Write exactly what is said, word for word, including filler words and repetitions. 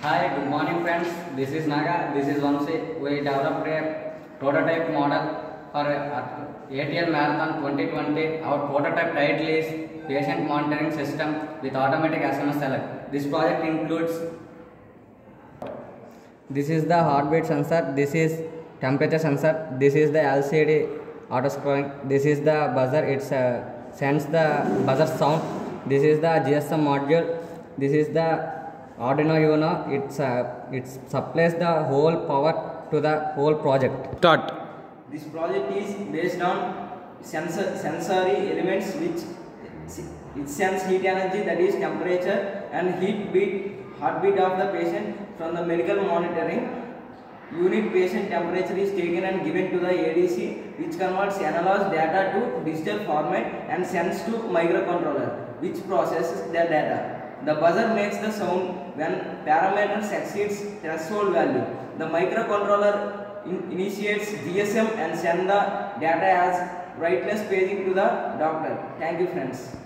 Hi, good morning friends. This is Naga. This is Vamsi. We developed a prototype model for A T L Marathon twenty twenty. Our prototype title is Patient Monitoring System with Automatic S M S Select. This project includes this is the heartbeat sensor, this is temperature sensor, this is the L C D auto scrolling, this is the buzzer, it uh, sends the buzzer sound, this is the G S M module, this is the Arduino Uno, it's uh, it supplies the whole power to the whole project. Start. This project is based on sensor, sensory elements which it sends heat energy, that is temperature, and heat beat, heartbeat of the patient. From the medical monitoring unit, patient temperature is taken and given to the A D C, which converts analog data to digital format and sends to microcontroller, which processes the data. The buzzer makes the sound when parameters exceeds threshold value. The microcontroller in initiates G S M and send the data as wireless paging to the doctor. Thank you friends.